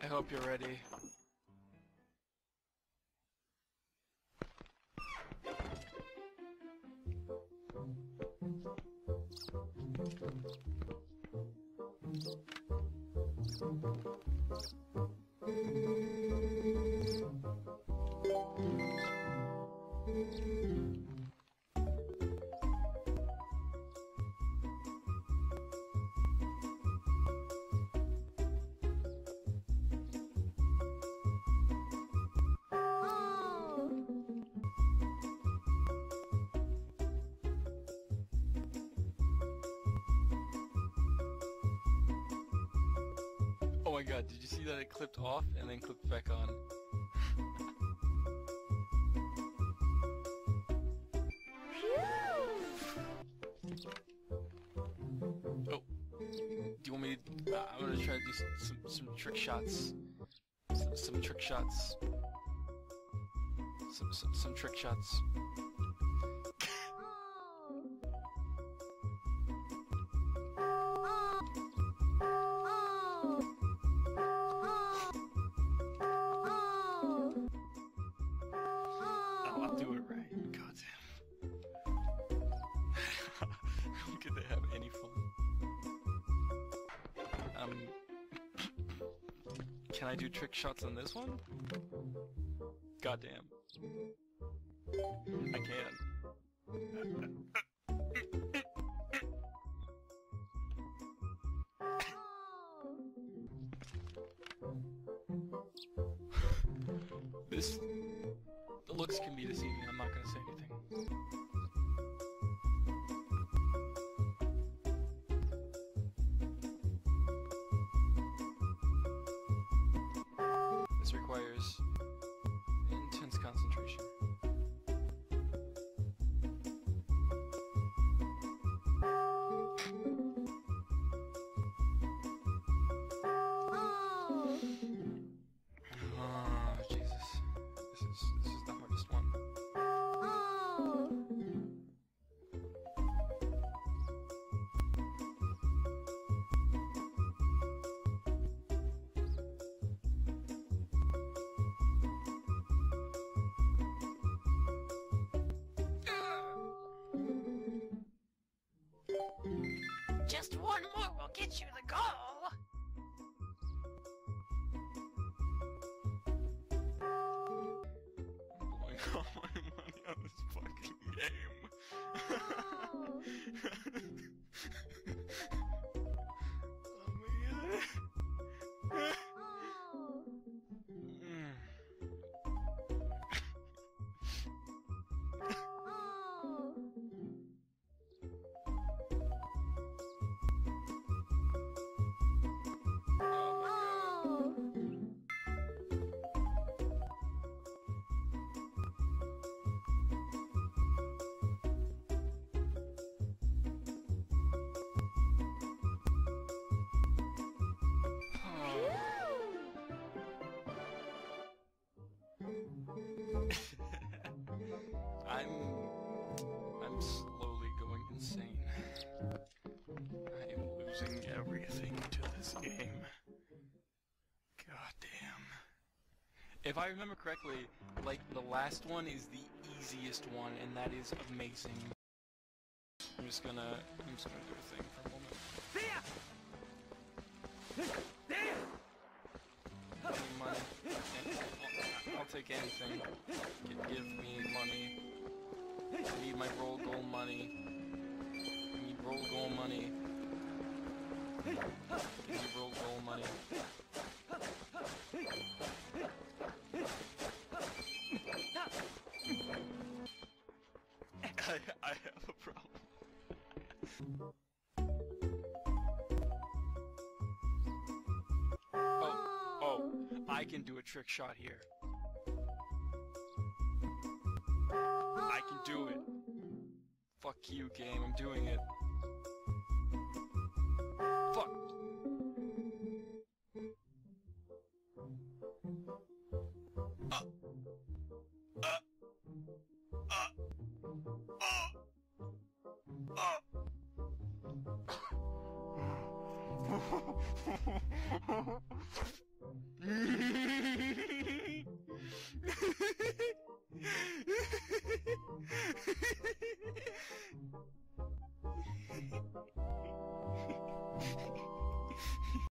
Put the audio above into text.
I hope you're ready. Oh my god, did you see that it clipped off and then clipped back on? Oh, do you want me to, I'm gonna try to do some trick shots. Some trick shots. Some trick shots. I'll do it right. God damn. How could they have any fun? Can I do trick shots on this one? God damn. I can. The looks can be deceiving, I'm not gonna say anything. This requires intense concentration. This is the hardest one. Just one more will get you the goal! All my money on this fucking game. Oh my god. I'm slowly going insane. I am losing everything to this game. God damn. If I remember correctly, like, the last one is the easiest one, and that is amazing. I'm just gonna do a thing for a moment. Any money. I'll take anything. Give me money. I need my RollGoal money. I need RollGoal money. Give me RollGoal money. I have a problem. Oh, I can do a trick shot here. I can do it. Fuck you, game. I'm doing it.